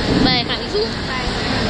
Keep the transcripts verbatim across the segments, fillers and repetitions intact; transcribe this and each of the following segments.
Bye, Kak Izu. Bye.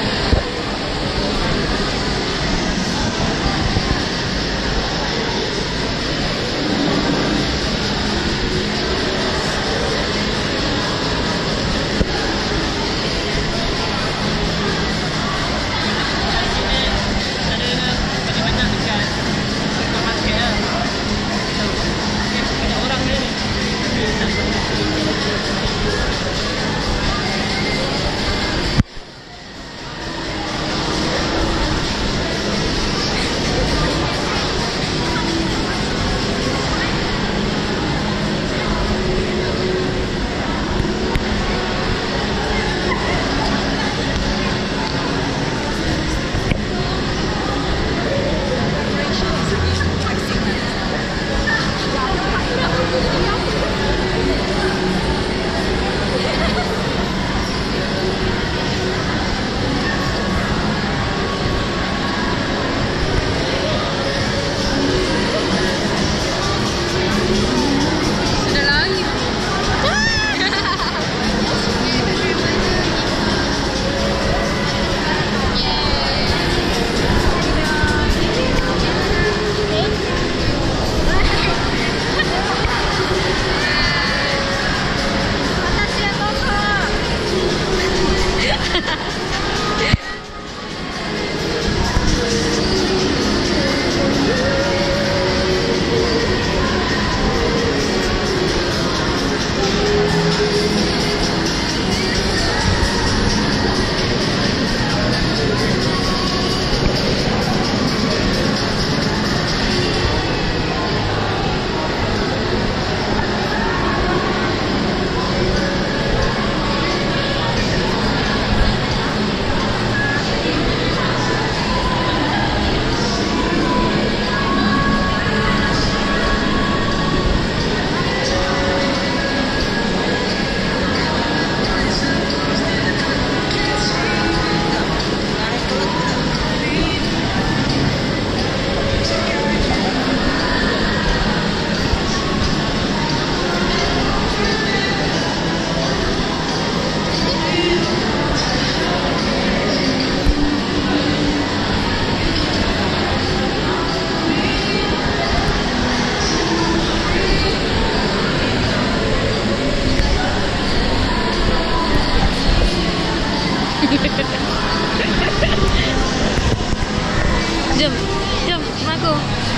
Jom, jom sama aku.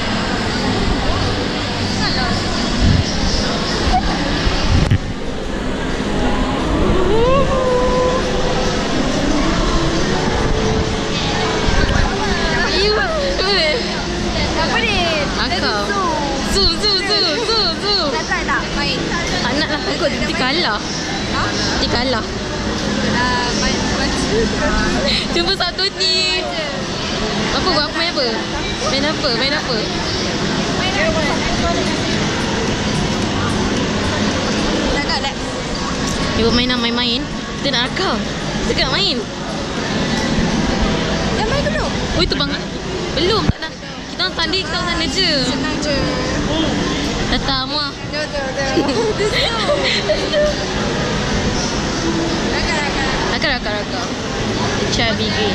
Apa ni? Akak. Zoom, zoom, zoom, zoom, zoom. Nak try tak? Main. Tak nak lah, takut nanti kalah. Ha? Nanti kalah. Uh, main baca. Jumpa Sabtu ni. Apa buat aku main apa? Main apa? Main apa? Nak kat lab. Dia buat mainan main-main. Kita nak rakam. Kita nak main. Dah main belum? Oh itu bang. Belum tak nak. Kita orang tanding kat sana je. Senang je. Datang mah. Jom, jom, jom. Rakam, rakam. Rakam, rakam, rakam. Try begin.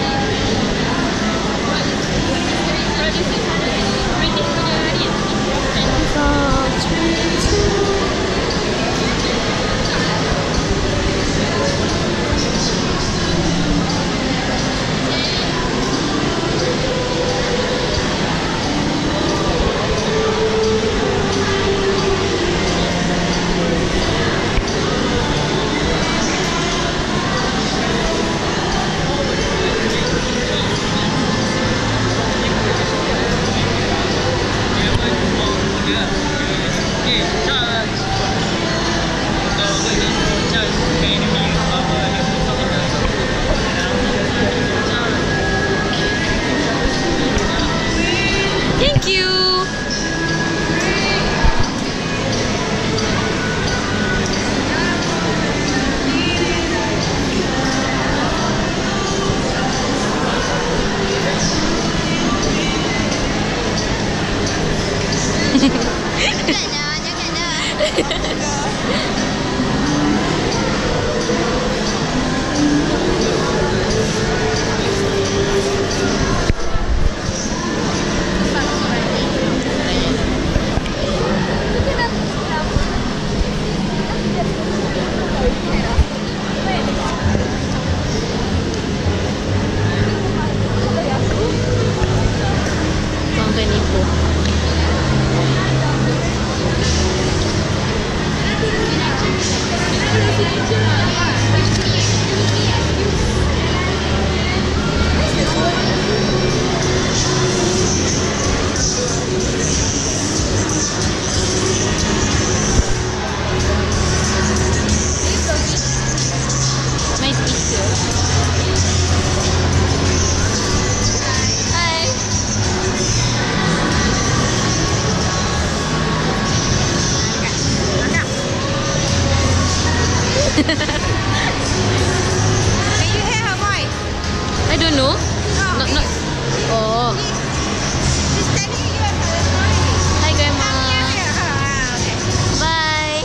No? Not, not. Oh. She's telling you about the story. Hi, Grandma. Ah, okay. Bye.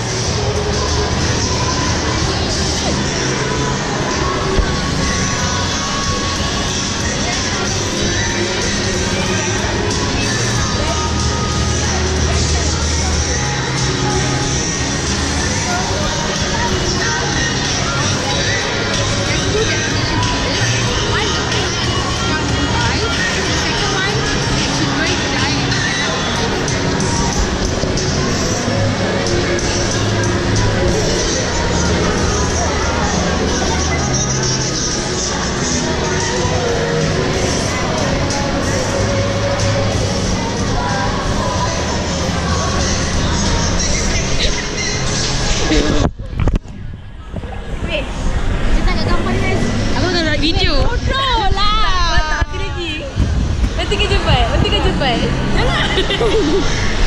Aku tengah nak video. Bodoh lah. Nanti lagi. Nanti ke cepat. Nanti ke cepat. Jangan.